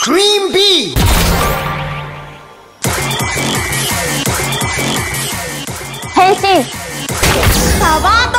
クリーンビー。 変身サバート